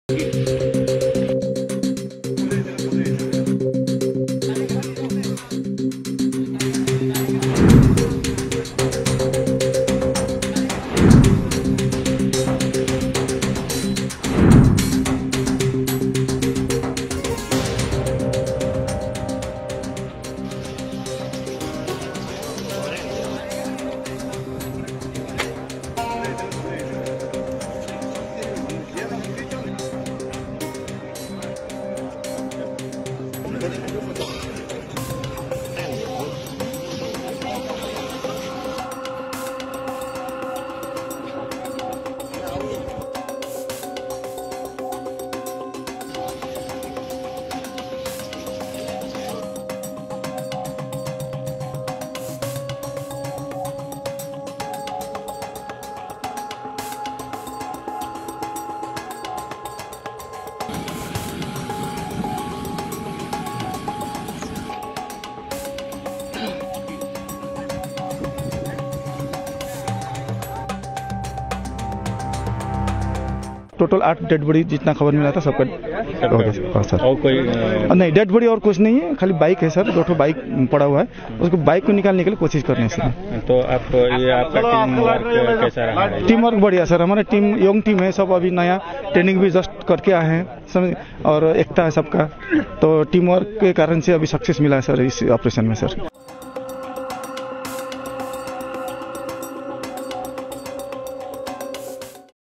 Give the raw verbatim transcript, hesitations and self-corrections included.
Total आठ dead body जितना खबर मिला था सबका हो गया सर। और कोई नहीं, डेड बॉडी और कुछ नहीं है, खाली बाइक है सर, दो ठो बाइक पड़ा हुआ है, उसको बाइक को निकालने के लिए कोशिश कर रहे हैं सर। तो आप ये आपका टीम वर्क कैसा रहा? टीम वर्क बढ़िया सर, हमारा टीम यंग टीम है, सब अभी नया ट्रेनिंग भी जस्ट करके आए हैं समझ, और एकता है सबका, तो टीम वर्क के कारण से अभी सक्सेस मिला है सर इस ऑपरेशन में सर।